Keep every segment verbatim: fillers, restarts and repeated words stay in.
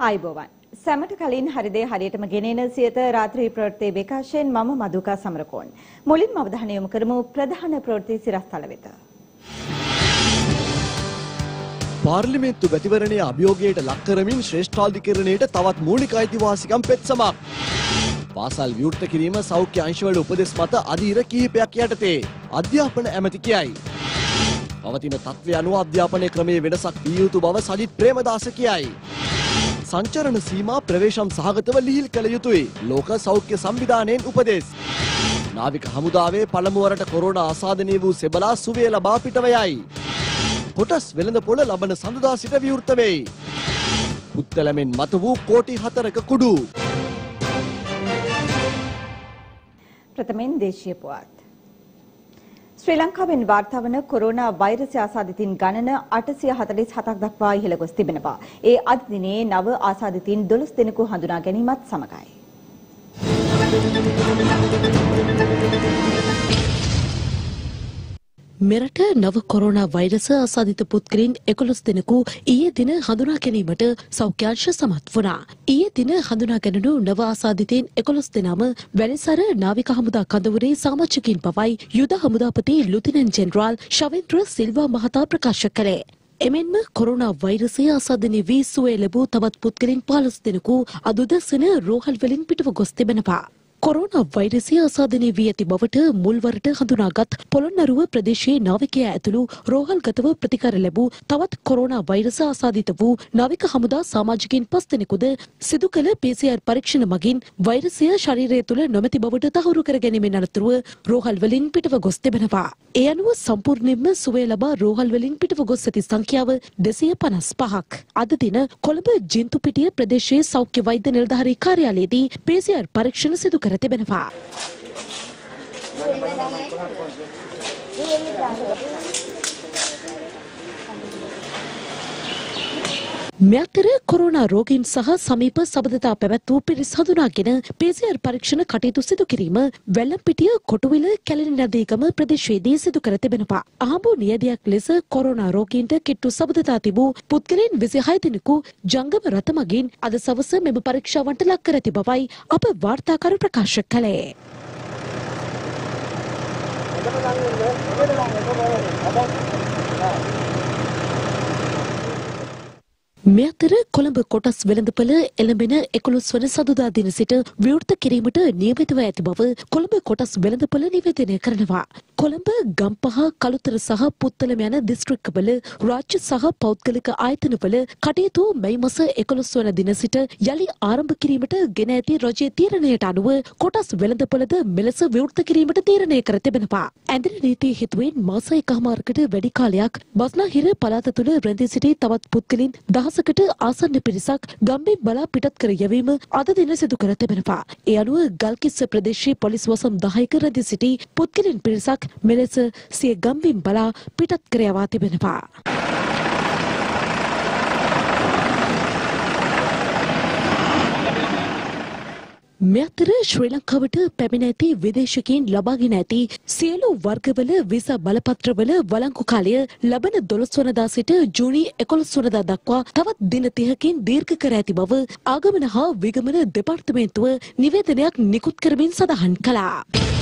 ආයුබෝවන්. සැමට කලින් හරිදේ හරියටම ගෙනෙන සියත රාත්‍රී ප්‍රවෘත්ති විකාශයෙන් මම මදුකා සමරකෝන්. මුලින්ම අවධානය යොමු කරමු ප්‍රධාන ප්‍රවෘත්ති සිරස්තල වෙත. පාර්ලිමේන්තු මැතිවරණයේ අභියෝගයට ලක් කරමින් ශ්‍රේෂ්ඨාධිකරණයට තවත් මූලික අයිතිවාසිකම් පෙත්සමක්. පාසල් විවෘත කිරීම සෞඛ්‍ය අංශවල උපදෙස් මත අධීර කිහිපයක් යටතේ අධ්‍යාපන ඇමති කියයි. පවතින තත්ත්වය අනුව අධ්‍යාපනයේ ක්‍රමයේ වෙනසක් විය යුතු බව සජිත් ප්‍රේමදාස කියයි. සංචරණ සීමා ප්‍රවේශම් සහගතව ලිහිල් කළ යුතුයි. ලෝක සෞඛ්‍ය සංවිධානයෙන් උපදෙස්. නාවික හමුදාවේ පළමු වරට කොරෝනා ආසාදනය වූ සෙබලා සුවය ලබා පිටව යයි. කොටස් වෙළඳපොළ ලබන සඳුදා සිට විවෘත වෙයි. පුත්තලමෙන් මත වූ කෝටි හතරක කුඩු. ප්‍රථමයෙන් දේශීය පුවත්. ශ්‍රී ලංකාවෙන් වාර්තා වන කොරෝනා වෛරසය ආසාදිතින් ගණන අටසිය හතළිස් හතක් දක්වා ඉහළ ගොස් තිබෙනවා. ඒ අද දිනේ නව ආසාදිතින් දොළොස් දෙනෙකු හඳුනා ගැනීමත් සමගයි. මෙරට නව කොරෝනා වෛරස ආසාදිත පුද්ගලයන් එකොළොස් දෙනෙකු ඊයේ දින හඳුනා ගැනීමට සෞඛ්‍ය අංශ සමත් වුණා. ඊයේ දින හඳුනා ගැනුණු නව ආසාදිතයින් එකොළොස් දෙනාම වැලිසර නාවික හමුදා කඳවුරේ සමාජිකින් පවයි යුද හමුදාපති ලුතිනන්ට් ජෙනරාල් ශවෙන්ද්‍ර සිල්වා මහතා ප්‍රකාශ කළේ. එමෙන්ම කොරෝනා වෛරසය ආසාදනය වී සුවය ලැබූ තවත් පුද්ගලයන් පහළොස් දෙනෙකු අද උදැසන රෝහල් වලින් පිටව ගොස් තිබෙනවා. කොරෝනා වෛරසය ආසාදනය වී ඇති බවට මුල්වරට හඳුනාගත් පොළොන්නරුව ප්‍රදේශයේ නාවිකයා ඇතුළු රෝහල්ගතව ප්‍රතිකාර ලැබූ තවත් කොරෝනා වෛරස ආසාදිත වූ නාවික හමුදා සමාජිකයින් පස් දෙනෙකුද සිදු කළ පී සී ආර් පරීක්ෂණ මගින් වෛරසය ශරීරය තුළ නොමැති බවට තහවුරු කර ගැනීමෙන් අනතුරුව රෝහල් වලින් පිටව ගොස් තිබෙනවා. ඒ අනුව සම්පූර්ණයෙන්ම සුවය ලබා රෝහල් වලින් පිටව ගොස් ඇති සංඛ්‍යාව දෙසිය පනස් පහක්. අද දින කොළඹ ජින්තුපිටිය ප්‍රදේශයේ සෞඛ්‍ය වෛද්‍ය නිලධාරී කාර්යාලයේදී පී සී ආර් පරීක්ෂණ සිදු කර තිබෙනවා. මෙතර කොරෝනා රෝගීන් සහ සමීප සබඳතා පැවැත් වූ පිරිස් හඳුනාගෙන පී සී ආර් පරීක්ෂණ කටයුතු සිදු කිරීම වැල්ලම්පිටිය කොටුවිල කැලණි නදීගම ප්‍රදේශයේදී සිදු කර තිබෙනවා. ආඹු නියදයක් ලෙස කොරෝනා රෝගීන්ට කිට්ටු සබඳතා තිබූ පුද්ගලයන් විසිහය දෙනෙකු ජංගම රථ මගින් අද සවස මෙම පරීක්ෂාවන්ට ලක් කර ඇති බවයි අප වාර්තාකරු ප්‍රකාශ කළේ. මේ අතර කොළඹ කොටස් වෙළඳපොළ එළඹෙන එකොළොස් වන සඳුදා දින සිට විවෘත කිරීමට නියමිතව ඇති බව කොළඹ කොටස් වෙළඳපොළ නිවේදනය කරනවා. කොළඹ ගම්පහ කළුතර සහ පුත්තලම යන දිස්ත්‍රික්කවල රාජ්‍ය සහ පෞද්ගලික ආයතනවල කටයුතු මේ මාස එකොළොස් වන දින සිට යලි ආරම්භ කිරීමට ගෙන ඇති රජයේ තීරණයට අනුව කොටස් වෙළඳපොළද මෙලෙස විවෘත කිරීමට තීරණය කර තිබෙනවා. ඇඳිරි නීතිය හේතුවෙන් මාස එකහමාරකට වැඩි කාලයක් බස්නාහිර පළාත තුළ රැඳී සිටි තවත් පුද්ගලයන් දහසකට ආසන්න පිරිසක් ගම්බිම් බලා පිටත් කර යැවීම අද දින සිදු කර තිබෙනවා. ඒ අනුව ගල්කිස්ස ප්‍රදේශයේ පොලිස් වසම් දහයක රැඳී සිටි පුද්ගලයන් පිරිසක් මෙලෙස සිය ගම්බිම් බලා පිටත් කර යවා තිබෙනවා. මේ අතර ශ්‍රී ලංකාවට පැමිණ ඇති විදේශිකයින් ලබාගෙන ඇති සියලු වර්ගවල වීසා බලපත්‍රවල වළංගු කාලය ලබන දොළොස් වනදා සිට ජූනි එකොළොස් වනදා දක්වා තවත් දින තිහකින් දීර්ඝ කර ඇති බව ආගමන හා විගමන දෙපාර්තමේන්තුව නිවේදනයක් නිකුත් කරමින් සඳහන් කළා.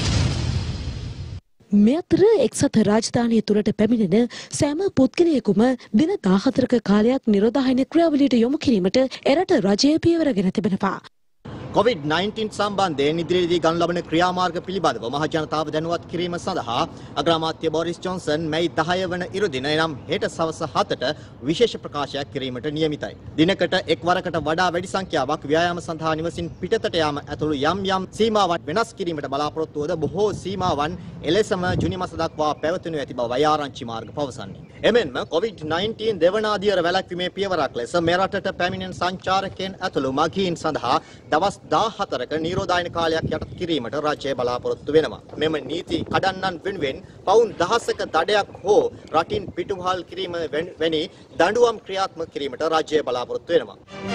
මේ අතර එක්සත් රාජධානිය තුළට පැමිණෙන සෑම පුද්ගලයෙකුම දින දාහතරක කාලයක් නිරෝධායන ක්‍රියාවලියට යොමු කිරීමට එරට රජය පියවරගෙන තිබෙනවා. කොවිඩ් නයින්ටීන් සම්බන්ධයෙන් ඉදිරියේදී ගනු ලබන ක්‍රියාමාර්ග පිළිබඳව මහ ජනතාව දැනුවත් කිරීම සඳහා අග්‍රාමාත්‍ය බොරිස් ජොන්සන් මැයි දහය වන ඉරුදින එනම් හෙට සවස හතට විශේෂ ප්‍රකාශයක් කිරීමට නියමිතයි. දිනකට එක් වරකට වඩා වැඩි සංඛ්‍යාවක් ව්‍යායාම සඳහා නිවසින් පිටතට යාම ඇතුළු යම් යම් සීමාවන් වෙනස් කිරීමට බලාපොරොත්තු වද බොහෝ සීමාවන් එලෙසම ජුනි මාස දක්වා පැවතුණු ඇති බවයි ආරංචි මාර්ග පවසන්නේ. එමෙන්ම කොවිඩ් නයින්ටීන් දෙවන අදියර වැළැක්වීමේ පියවරක් ලෙස මෙරටට පැමිණෙන සංචාරකයන් ඇතුළු මගීන් සඳහා දවස් දාහතරක නිරෝධායන කාලයක් යටත් කිරීමට රජය බලාපොරොත්තු වෙනවා. මෙම නීති කඩන්නන් වෙනුවෙන් පවුන් දහසක දඩයක් හෝ රටින් පිටුවහල් කිරීම වැනි දඬුවම් ක්‍රියාත්මක කිරීමට රජය බලාපොරොත්තු වෙනවා.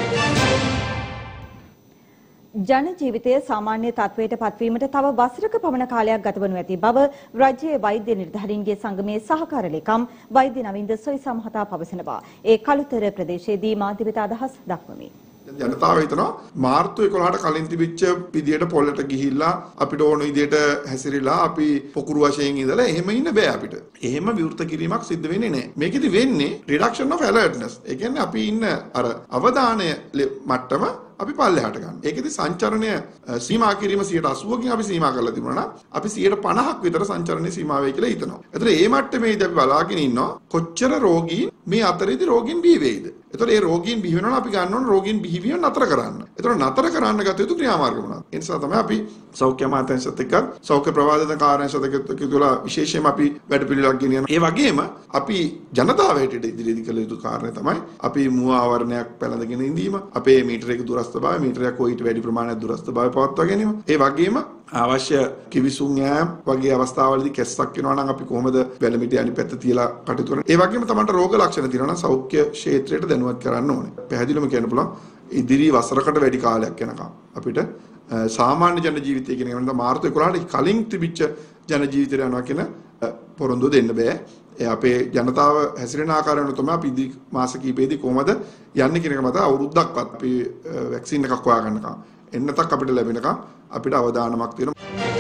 ජන ජීවිතය සාමාන්‍ය තත්වයට පත්වීමට තව වසරක පමණ කාලයක් ගතවනු ඇති බව රාජ්‍ය වෛද්‍ය නිලධාරීන්ගේ සංගමේ සහකාර ලේකම් වෛද්‍ය නවින්ද සොයිසා මහතා පවසනවා. ඒ කළුතර ප්‍රදේශයේදී මාධ්‍ය වෙත අදහස් දක්වමින් ජනතාව හිතනවා මාර්තු එකොළහට කලින් තිබිච්ච විදියට පොළට ගිහිල්ලා අපිට ඕන විදියට හැසිරීලා අපි පොකුරු වශයෙන් ඉඳලා එහෙම ඉන්න බෑ අපිට. එහෙම විවෘත කිරීමක් සිද්ධ වෙන්නේ නැහැ. මේකෙදි වෙන්නේ reduction of alertness. ඒ කියන්නේ අපි ඉන්න අර අවධානය මට්ටම අපි පල්ලෙහාට ගන්න. ඒකෙදි සංචරණය සීමා කිරීම සියයට අසූවකින් අපි සීමා කරලා තිබුණා නම් අපි සියයට පනහක් විතර සංචරණය සීමා වෙයි කියලා හිතනවා. ඒතර මේ මට්ටමේදී අපි බලාගෙන ඉන්නවා කොච්චර රෝගීන් මේ අතරේදී රෝගීන් බිහි වෙයිද. ඒතර මේ රෝගීන් බිහි වෙනවා අපි ගන්න ඕන රෝගීන් බිහිවීම නතර කරන්න. ඒතර නතර කරන්න ගත යුතු ක්‍රියාමාර්ග මොනවාද? ඒ නිසා තමයි අපි සෞඛ්‍ය අමාත්‍යාංශයත් එක්ක සෞඛ්‍ය ප්‍රවාදන කාර්යාංශයත් එක්ක තුලා විශේෂයෙන්ම අපි වැඩපිළිවෙලක් ගෙනියනවා. ඒ වගේම අපි ජනතාව හැටියට ඉදිරියේදී කළ යුතු කාරණය තමයි අපි මුව ආවරණයක් පැලඳගෙන ඉඳීම, අපේ මීටරයක දුරස්ථභාවය මීටරයක් කොයිට වැඩි ප්‍රමාණයක් දුරස්ථභාවය පවත්වා ගැනීම. ඒ වගේම අවශ්‍ය කිවිසුම් යාම් වගේ අවස්ථාවලදී කැස්සක් වෙනවා නම් අපි කොහොමද වැලමිටි අනිත් පැත්ත තියලා කටයුතු කරන්නේ. ඒ වගේම තමයි රෝග ලක්ෂණ තියෙනවා නම් සෞඛ්‍ය ක්ෂේත්‍රයට දැනුවත් කරන්න ඕනේ. පැහැදිලිවම කියන්න පුළුවන් ඉදිරි වසරකට වැඩි කාලයක් යනකම් අපිට සාමාන්‍ය ජන ජීවිතය කියන එක මාර්තු එකොළහට කලින් තිබිච්ච ජන ජීවිතයට යනවා කියන පොරොන්දුව දෙන්න බෑ. ඒ අපේ ජනතාව හැසිරෙන ආකාරය වෙන තමයි අපි ඉදිරි මාස කිහිපෙදී කොහොමද යන්නේ කියන එක මත අවුරුද්දක්වත් අපි වැක්සින් එකක් හොයාගන්නකම් එන්නතක් අපිට ලැබෙනකම් අපිට අවදානමක් තියෙනවා.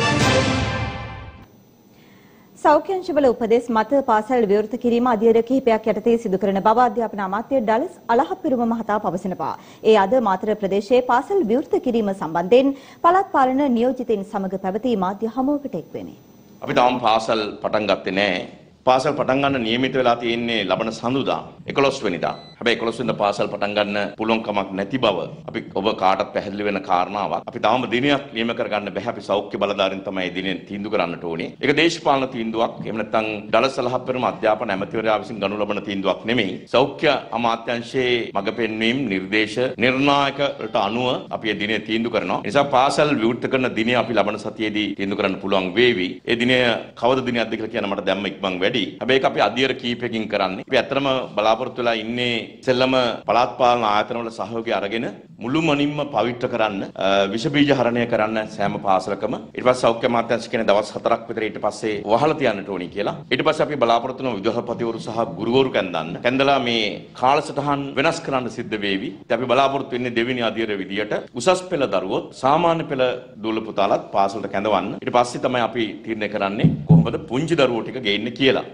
සෞඛ්‍යංශවල උපදෙස් මත පාසල් විවෘත කිරීම අධ්‍යයන කිහිපයක් යටතේ සිදු කරන බව අධ්‍යාපන අමාත්‍ය ඩලස් අලහපිරුම මහතා පවසනවා. ඒ අද මාතර ප්‍රදේශයේ පාසල් විවෘත කිරීම සම්බන්ධයෙන් පළාත් පාලන නියෝජිතයින් සමග පැවති මාධ්‍ය හමුවකට එක්වෙමි. අපි තාම පාසල් පටන් ගත්තේ නැහැ. පාසල් පටන් ගන්න නියමිත වෙලා තියෙන්නේ ලබන සඳුදා එකොළොස් වෙනිදා. හැබැයි එකොළොස් වෙනිදා පාසල් පටන් ගන්න පුළුවන් කමක් නැති බව අපි ඔබ කාටත් පැහැදිලි වෙන කාරණාවක්. අපි තාම දිනයක් නියම කරගන්න බැහැ. අපි සෞඛ්‍ය බලධාරීන් තමයි දිනේ තීන්දුව කරන්නට ඕනේ. ඒක දේශපාලන තීන්දුවක්. එහෙම නැත්නම් දලස් සලහප්පරම අධ්‍යාපන ඇමතිවරයා විසින් ගනු ලබන තීන්දුවක් නෙමෙයි. සෞඛ්‍ය අමාත්‍යාංශයේ මඟ පෙන්වීම් නිර්දේශ නිර්ණායකයට අනුව අපි මේ දිනේ තීන්දුව කරනවා. ඒ නිසා පාසල් විවෘත කරන දිනය අපි ලබන සතියේදී තීන්දුව කරන්න පුළුවන් වේවි. ඒ දිනය කවද දිනයක්ද කියලා කියන මට දැම්ම ඉක්මන් වැඩි. හැබැයි ඒක අපි අධ්‍යයන කීපයකින් කරන්නේ. අපි ඇත්තටම බලාපොරොත්තු වෙලා ඉන්නේ ඉස්සෙල්ලම පළාත් පාලන ආයතනවල සහයෝගය අරගෙන මුළුමනින්ම පවිත්‍ර කරන්න, විෂ බීජ හරණය කරන්න සෑම පාසලකම. ඊට පස්සේ සෞඛ්‍ය අමාත්‍යාංශ කියන දවස් හතරක් විතර ඊට පස්සේ වහලා තියන්නට ඕනි කියලා. ඊට පස්සේ අපි බලාපොරොත්තු වෙන විදුහල්පතිවරු සහ ගුරුවරු කැඳන්න. කැඳලා මේ කාලසටහන් වෙනස් කරන්න සිද්ධ වේවි. ඉතින් අපි බලාපොරොත්තු වෙන්නේ දෙවෙනි අධ්‍යයන විදියට උසස් පෙළ දරුවොත් සාමාන්‍ය පෙළ දූල පුතාලත් පාසලට කැඳවන්න. ඊට පස්සේ තමයි අපි තීරණය කරන්නේ කොහොමද පුංචි දරුවෝ ටික ගේන්නේ කියලා.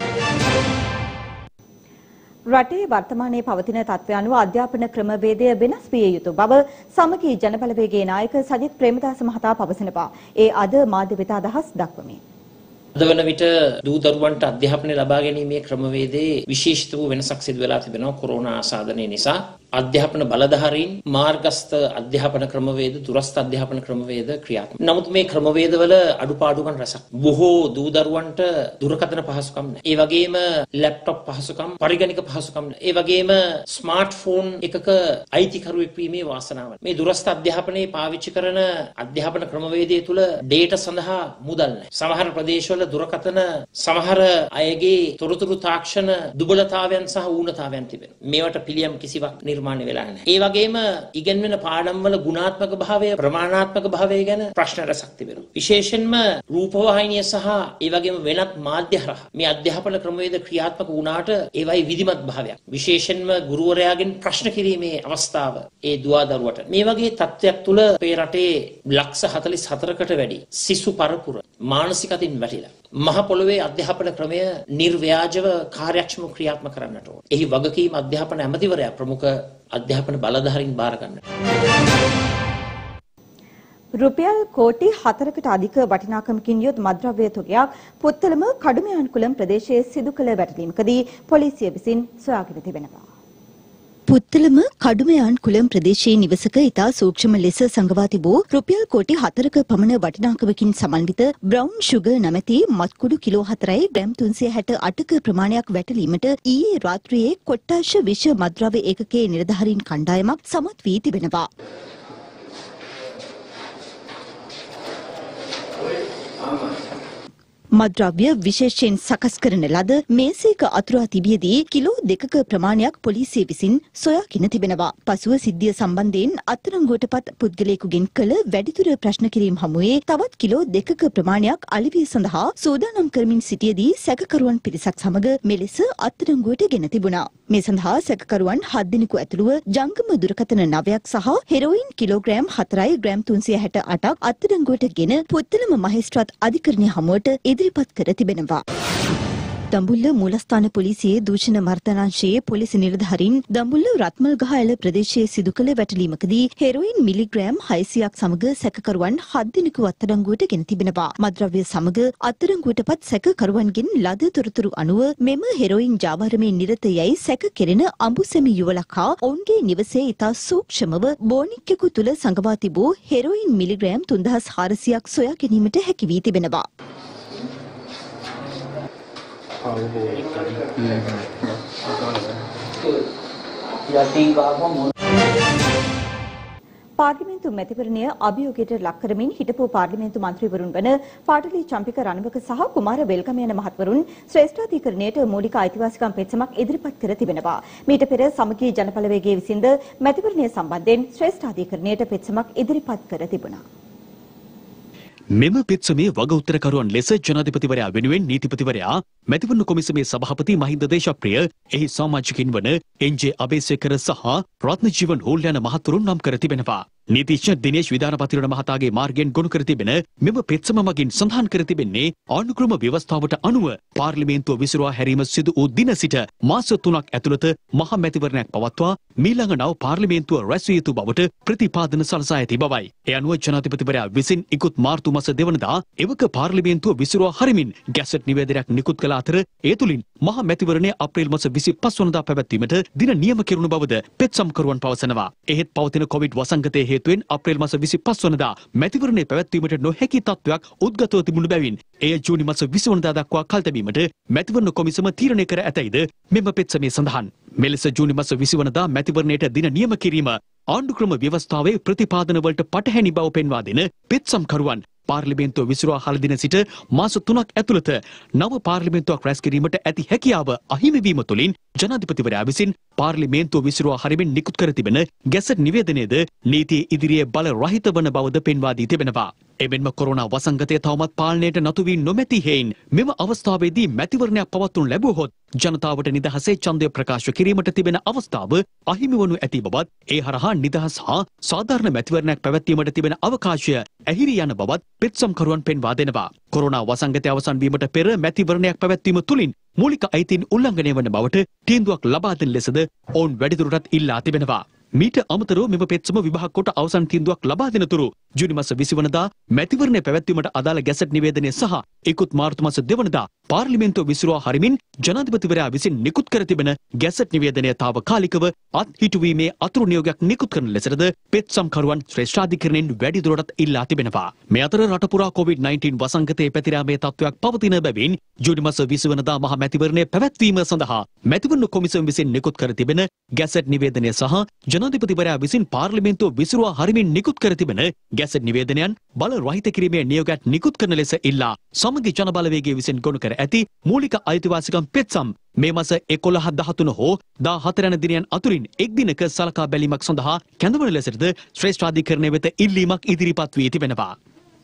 රටේ වර්තමානයේ පවතින තත්ත්වය අනුව අධ්‍යාපන ක්‍රමවේදය වෙනස් විය යුතු බව සමගී ජනබලවේගයේ නායක සජිත් ප්‍රේමදාස මහතා පවසනවා. ඒ අද මාධ්‍ය වෙත අදහස් දක්වමින් අද වන විට දූ දරුවන්ට අධ්‍යාපනය ලබා ගැනීමේ ක්‍රමවේදයේ විශේෂිත වූ වෙනසක් සිදු වෙලා තිබෙනවා කොරෝනා ආසාදනය නිසා. අධ්‍යාපන බලධාරීන් මාර්ගස්ත අධ්‍යාපන ක්‍රමවේද දුරස්ථ අධ්‍යාපන ක්‍රමවේද ක්‍රියාත්මක. නමුත් මේ ක්‍රමවේදවල අඩුපාඩුකම් රැසක්. බොහෝ දූ දරුවන්ට දුරකථන පහසුකම් නැහැ. ඒ වගේම ලැප්ටොප් පහසුකම්, පරිගණක පහසුකම් නැහැ. ඒ වගේම ස්මාර්ට්ෆෝන් එකක අයිතිකරුවෙක් වීමේ වාසනාව. මේ දුරස්ථ අධ්‍යාපනයේ පාවිච්චි කරන අධ්‍යාපන ක්‍රමවේදය තුල ඩේටා සඳහා මුදල් නැහැ. සමහර ප්‍රදේශවල දුරකථන සමහර අයගේ තොරතුරු තාක්ෂණ දුබලතාවයන් සහ ඌනතාවයන් තිබෙනවා. මේවට පිළියම් කිසිවක් නිර්මාණය වෙලා නැහැ. ඒ වගේම ඉගෙනවෙන පාඩම් වල ගුණාත්මක භාවය, ප්‍රමාණාත්මක භාවය ගැන ප්‍රශ්න රැසක් තිබෙනවා. විශේෂයෙන්ම රූපවාහිනිය සහ ඒ වගේම වෙනත් මාධ්‍ය හරහා මේ අධ්‍යාපන ක්‍රමවේද ක්‍රියාත්මක වුණාට ඒවයි විධිමත් භාවයක්. විශේෂයෙන්ම ගුරුවරයාගෙන් ප්‍රශ්න කිරීමේ අවස්ථාව ඒ දුවා දරුවට. මේ වගේ තත්ත්වයක් තුල අපේ රටේ ලක්ෂ හතළිස් හතරකට වැඩි සිසු පරපුර මානසික අතින් වැටිලා මහ පොළොවේ අධ්‍යාපන ක්‍රමය නිර්ව්‍යාජව කාර්යක්ෂමව ක්‍රියාත්මක කරන්නට ඕන. එහි වගකීම් අධ්‍යාපන ඇමතිවරයා ප්‍රමුඛ අධ්‍යාපන බලධාරීන් බාර ගන්නට. රුපියල් කෝටි හතරකට අධික වටිනාකමකින් යුත් මද්‍රව්‍ය තොගයක් පුත්තලම කඩුමයාන්කුලම් ප්‍රදේශයේ සිදු කළ වැටලීමකදී පොලිසිය විසින් සොයාගෙන තිබෙනවා. පුත්තලම කඩුමයාන් කුලම් ප්‍රදේශයේ නිවසක ඉතා සූක්ෂම ලෙස සංගවා තිබූ රුපියල් කෝටි හතරක පමණ වටිනාකමකින් සමන්විත බ්‍රවුන් ෂුගර් නැමැති මත්කුඩු කිලෝ හතරයි ග්‍රෑම් තුන්සිය හැට අටක ප්‍රමාණයක් වැටලීමට ඊයේ රාත්‍රියේ කොට්ටාශ විෂ මද්‍රව්‍ය ඒකකයේ නිලධාරීන් කණ්ඩායමක් සමත් වී තිබෙනවා. මද්‍රව්‍ය විශේෂයෙන් සකස් කරන ලද මේසයක අතුරා තිබියදී කිලෝ දෙකක ප්‍රමාණයක් පොලිසිය විසින් සොයාගෙන තිබෙනවා. පසුව සිද්ධිය සම්බන්ධයෙන් අත්අඩංගුවටපත් පුද්ගලයෙකුගෙන් කළ වැඩිදුර ප්‍රශ්න කිරීම හමුවේ තවත් කිලෝ දෙකක ප්‍රමාණයක් අලිවිය සඳහා සූදානම් කරමින් සිටියදී සැකකරුවන් පිරිසක් සමග මෙලෙස අත්අඩංගුවට ගෙන තිබුණා. මේ සඳහා සැකකරුවන් හත් දිනක ඇතුළුව ජංගම දුරකථන නවයක් සහ හෙරෝයින් කිලෝග්‍රෑම් හතරයි ග්‍රෑම් තුන්සිය හැට අටක් අත්අඩංගුවට ගෙන පුත්තලම මහේස්ත්‍රාත් අධිකරණය හමුවට ඉදිරිපත් කර තිබෙනවා. දඹුල්ල මූලස්ථාන පොලිසියේ දූෂණ මර්දනාංශයේ පොලිස් නිලධාරීන් දඹුල්ල රත්මල්ගහඇල ප්‍රදේශයේ සිදු කළ වැටලීමකදී හෙරෝයින් මිලිග්‍රෑම් හයසියක් සමග සැකකරුවන් හත් දිනක අත්අඩංගුවට ගෙන තිබෙනවා. මද්‍රව්‍ය සමග අත්අඩංගුවටපත් සැකකරුවන්ගෙන් ලද තොරතුරු අනුව මෙම හෙරෝයින් ජාවාරමේ නිරත යැයි සැක කෙරෙන අඹුසැමි යුවලක් හා ඔවුන්ගේ නිවසේ ඉතා සූක්ෂමව බෝනික්කෙකු තුළ සඟවා තිබූ හෙරෝයින් මිලිග්‍රෑම් තුන්දහස් හාරසියක් සොයා ගැනීමට හැකි වී තිබෙනවා. පාර්ලිමේන්තු මැතිවරණය අභියෝගයට ලක් කරමින් හිටපු පාර්ලිමේන්තු මන්ත්‍රීවරුන් වන පාටලි චම්පික රණවක සහ කුමාර වෙල්කම යන මහත්වරුන් ශ්‍රේෂ්ඨාධිකරණයට මූලික අයිතිවාසිකම් පෙත්සමක් ඉදිරිපත් කර තිබෙනවා. මීට පෙර සමගී ජනපලවේගයේ විසින්ද මැතිවරණය සම්බන්ධයෙන් ශ්‍රේෂ්ඨාධිකරණයට පෙත්සමක් ඉදිරිපත් කර තිබුණා. මෙම පෙත්සමේ වග උත්තරකරුවන් ලෙස ජනාධිපතිවරයා වෙනුවෙන් නීතිපතිවරයා මැතිවරණ කොමිසමේ සභාපති මහින්ද දේශප්‍රිය එහි සමාජිකින් වන එන්.ජේ. අබේසේකර සහ රත්නජීවන් හෝල් යන මහතුරුන් නම් කර තිබෙනවා. නීතිඥ දිනේෂ් විධානපතිරණ මහතාගේ මාර්ගයෙන් ගොනු කර තිබෙන මෙම පෙත්සම මගින් සඳහන් කර තිබෙන්නේ ආණ්ඩුක්‍රම ව්‍යවස්ථාවට අනුව පාර්ලිමේන්තුව විසිරුවා හැරීම සිදු වූ දින සිට මාස තුනක් ඇතුළත මහ මැතිවරණයක් පවත්වා මීළඟ නව පාර්ලිමේන්තුව රැස්විය යුතු බවට ප්‍රතිපාදන සලසා ඇති බවයි. ඒ අනුව ජනාධිපතිවරයා විසින් ඉකුත් මාර්තු මාස දෙවනදා එවක පාර්ලිමේන්තුව විසිරුවා හරිමින් ගැසට් නිවේදනයක් නිකුත් කළ අතර ඒ තුලින් මහ මැතිවරණය අප්‍රේල් මාස විසිපස් වනදා පැවැත්වීමට දින නියම කෙරුණු බවද පෙත්සම්කරුවන් පවසනවා. එහෙත් පවතින කොවිඩ් වසංගතයේ හේතුවෙන් අප්‍රේල් මාස විසිපස් වනදා මැතිවරණය පැවැත්වීමට නොහැකි තත්ත්වයක් උද්ගතව තිබුණු බැවින් එය ජූනි මාස විසි වනදා දක්වා කල් තැබීමට මැතිවරණ කොමිසම තීරණය කර ඇතැයිද මෙම පෙත්සමේ සඳහන්. මෙලෙස ජූනි මාස විසි වනදා මැතිවරණයට දින නියම කිරීම ආණ්ඩුක්‍රම ව්‍යවස්ථාවේ ප්‍රතිපාදන වලට පටහැනි බව පෙන්වා දෙන පෙත්සම්කරුවන් පාර්ලිමේන්තුව විසිරුවා හල දින සිට මාස තුනක් ඇතුළත නව පාර්ලිමේන්තුවක් රැස් කිරීමට ඇති හැකියාව අහිමි වීම තුළින් ජනාධිපතිවරයා විසින් පාර්ලිමේන්තුව විසිරුවා හරිමින් නිකුත් කර තිබෙන ගැසට් නිවේදනයේද නීතිය ඉදිරියේ බල රහිත වන බවද පෙන්වා දී තිබෙනවා. එමෙන්ම කොරෝනා වසංගතය තවමත් පාලනයට නතු වී නොමැති හේයින් මෙම අවස්ථාවේදී මැතිවරණයක් පවත්වනු ලැබුවහොත් ජනතාවට නිදහසේ ඡන්දය ප්‍රකාශ කිරීමට තිබෙන අවස්ථාව අහිමි වනු ඇති බවත් ඒ හරහා නිදහස් හා සාධාරණ මැතිවරණයක් පැවැත්වීමට තිබෙන අවකාශය ඇහිරි යන බවත් පෙත්සම්කරුවන් පෙන්වා දෙනවා. කොරෝනා වසංගතය අවසන් වීමට පෙර මැතිවරණයක් පැවැත්වීම තුළින් මූලික අයිතීන් උල්ලංඝනය වන බවට තීන්දුවක් ලබා දෙන ලෙසද ඔවුන් වැඩිදුරටත් ඉල්ලා තිබෙනවා. මීට අමතරව මෙම පෙත්සම විභාග කොට අවසන් තීන්දුවක් ලබා දෙන තුරු ජූනි මාස විසි වනදා මැතිවරණය පැවැත්වීමට අදාළ ගැසට් නිවේදනය සහ ඉකුත් මාර්තු මාස දෙවනදා පාර්ලිමේන්තුව විසිරුවා හරිමින් ජනාධිපතිවරයා විසින් නිකුත් කර තිබෙන ගැසට් නිවේදනය තාවකාලිකව අත්හිටුවීමේ අතුරු නියෝගයක් නිකුත් කරන ලෙසද පෙත්සම්කරුවන් ශ්‍රේෂ්ඨාධිකරණයෙන් වැඩිදුරටත් ඉල්ලා තිබෙනවා. මේ අතර රට පුරා කොවිඩ් නයින්ටීන් වසංගතයේ පැතිරාමේ තත්ත්වයක් පවතින බැවින් ජූනි මාස විසි වනදා මහ මැතිවරණය පැවැත්වීම සඳහා මැතිවරණ කොමිසම විසින් නිකුත් කර තිබෙන ගැසට් නිවේදනය සහ ජනාධිපතිවරයා විසින් පාර්ලිමේන්තුව විසිරුවා හරිමින් නිකුත් කර තිබෙන ගැසට් නිවේදනයන් බල රහිත කිරීමේ නියෝගයක් නිකුත් කරන ලෙස ඉල්ලා සමගි ජන බලවේගයේ විසින් ගොනු කර ඇති මූලික අයිතිවාසිකම් පෙත්සම් මේ මාස එකොළහ දහතුන හෝ දාහතර යන දිනයන් අතුරින් එක් දිනක සලකා බැලීමක් සඳහා කැඳවන ලෙසද ශ්‍රේෂ්ඨාධිකරණය වෙත ඉල්ලීමක් ඉදිරිපත් වී තිබෙනවා.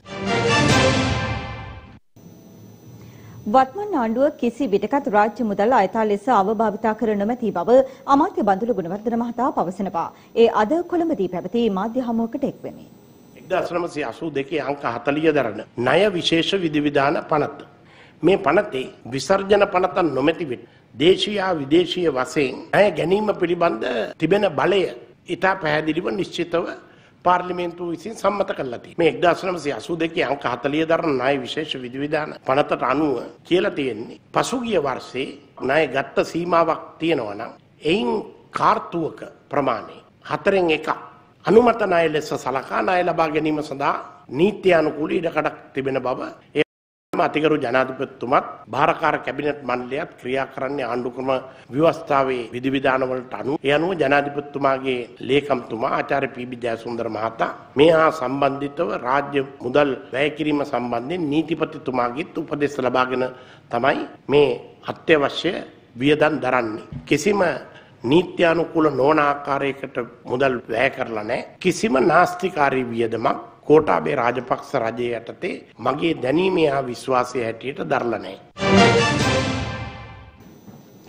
වත්මන් ආණ්ඩුව කිසි විටකත් රාජ්‍ය මුදල් අයථා ලෙස අවභාවිතා කර නොමැති බව අමාත්‍ය බඳුළු ගුණවර්ධන මහතා පවසනවා. ඒ අද කොළඹදී පැවති මාධ්‍ය හමුවකට එක් වෙමි. එක්දාස් නවසිය අසූ දෙකේ අංක හතළිහ දරන ණය විශේෂ විධිවිධාන පනත. මේ පනතේ විසර්ජන පනත නොමැති විට දේශීය විදේශීය වශයෙන් ණය ගැනීම පිළිබඳ තිබෙන බලය ඉතා පැහැදිලිව නිශ්චිතව පාර්ලිමේන්තුව විසින් සම්මත කළා තියෙනවා. මේ එක්දාස් නවසිය අසූ දෙකේ අංක හතළිහ දරන ණය විශේෂ විධිවිධාන පනතට අනුව කියලා තියෙන්නේ පසුගිය වර්ෂයේ ණය ගත්ත සීමාවක් තියෙනවා නම් එයින් කාර්තුවක ප්‍රමාණය හතරෙන් එකක් අනුමත ණය ලෙස සලකා ණය ලබා ගැනීම සඳහා නීත්‍ය අනුකූල ඉඩකඩක් තිබෙන බව අතිගරු ජනාධිපතිතුමත් භාරකාර කැබිනට් මණ්ඩලයත් ක්‍රියා කරන්නේ ආණ්ඩුක්‍රම ව්‍යවස්ථාවේ විධිවිධාන වලට අනුව. ඒ අනුව ජනාධිපතිතුමාගේ ලේකම්තුමා ආචාර්ය පී.බී. ජයසුන්දර මහතා මේ හා සම්බන්ධිතව රාජ්‍ය මුදල් වැය කිරීම සම්බන්ධයෙන් නීතිපතිතුමාගෙත් උපදෙස් ලබාගෙන තමයි මේ අත්‍යවශ්‍ය වියදම් දරන්නේ. කිසිම නීත්‍යානුකූල නොවන ආකාරයකට මුදල් වැය කරලා නැහැ. කිසිම නාස්තිකාරී වියදමක් කෝටාබේ රාජපක්ෂ රජය යටතේ මගේ දැනීමේ හා විශ්වාසය හැටියට දරලා නැහැ.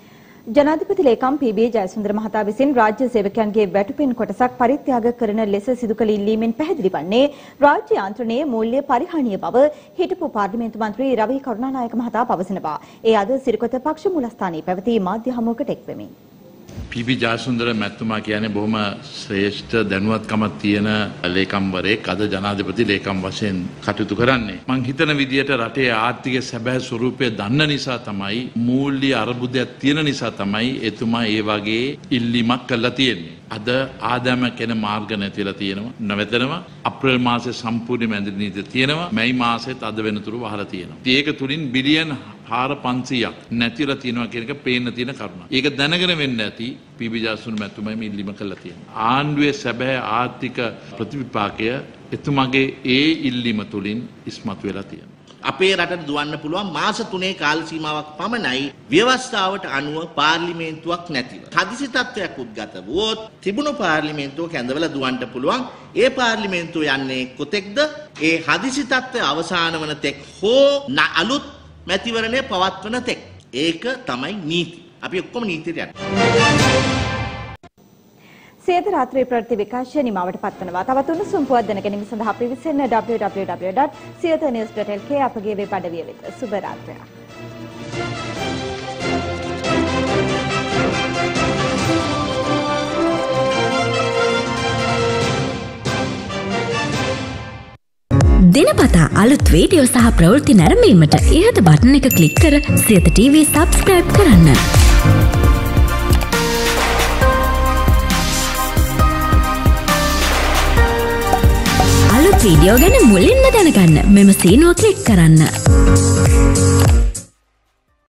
ජනාධිපති ලේකම් පී.බී. ජයසුන්දර මහතා විසින් රාජ්‍ය සේවකයන්ගේ වැටුපෙන් කොටසක් පරිත්‍යාග කරන ලෙස සිදු කළ ඉල්ලීමෙන් පැහැදිලි වන්නේ රාජ්‍ය යාන්ත්‍රණයේ මූල්‍ය පරිහානිය බව හිටපු පාර්ලිමේන්තු මන්ත්‍රී රවි කරුණානායක මහතා පවසනවා. ඒ අද සිරිකොත පක්ෂ මූලස්ථානයේ පැවති මාධ්‍ය හමුවකට එක් වෙමින් පී.බී. ජයසුන්දර මැතිතුමා කියන්නේ බොහොම ශ්‍රේෂ්ඨ දැනුවත්කමක් තියෙන ලේකම්වරයෙක් අද ජනාධිපති ලේකම් වශයෙන් කටයුතු කරන්නේ. මං හිතන විදියට රටේ ආර්ථිකයේ සැබෑ ස්වරූපය දන්න නිසා තමයි මූල්‍ය අර්බුදයක් තියෙන නිසා තමයි එතුමා ඒ වගේ ඉල්ලීමක් කළා තියෙන්නේ. අද ආදායම කෙන මාර්ග නැතිලා තියෙනවා. නැවතනවා අප්‍රේල් මාසයේ සම්පූර්ණ මැදිරි නීතිය තියෙනවා. මැයි මාසෙත් අද වෙනතුරු වහලා තියෙනවා. ඒක තුලින් බිලියන් හාර පන්සීයක් නැතිලා තියෙනවා කියන එක පේන්න තියෙන කරුණ. ඒක දැනගෙන වෙන්න ඇති පී.බී. ජයසුන්දර මැතිතුමා මේ ඉල්ලීම කළා තියෙනවා. ආණ්ඩුවේ සැබෑ ආර්ථික ප්‍රතිවිපාකය එතුමාගේ ඒ ඉල්ලීම තුලින් ඉස්මතු වෙලා තියෙනවා. අපේ රටට දුවන්න පුළුවන් මාස තුනේ කාල සීමාවක් පමණයි ව්‍යවස්ථාවට අනුව පාර්ලිමේන්තුවක් නැතිව. හදිසි තත්ත්වයක් උද්ගත වුවොත් තිබුණු පාර්ලිමේන්තුව කැඳවලා දුවන්න පුළුවන්. ඒ පාර්ලිමේන්තුව යන්නේ කොතෙක්ද? ඒ හදිසි තත්ත්වය අවසන් වන තෙක් හෝ අලුත් මැතිවරණය පවත්වන තෙක්. ඒක තමයි නීති. අපි ඔක්කොම නීතියට යනවා. සියත රාත්‍රී ප්‍රවෘත්ති විකාශය නිමවට පත්වනවා. තවත් උණුසුම් පුවත් දැනගැනීම සඳහා පිවිසෙන්න W W W dot Siyatha news dot L K අපගේ වෙබ් අඩවිය වෙත. සුබ රාත්‍රියක්. දිනපතා අලුත් වීඩියෝ සහ ප්‍රවෘත්ති නැරඹීමට ඉහත බටන් එක ක්ලික් කර සියත ටීවී සබ්ස්ක්‍රයිබ් කරන්න. අලුත් වීඩියෝ ගැන මුලින්ම දැනගන්න මෙම සීනුව ක්ලික් කරන්න.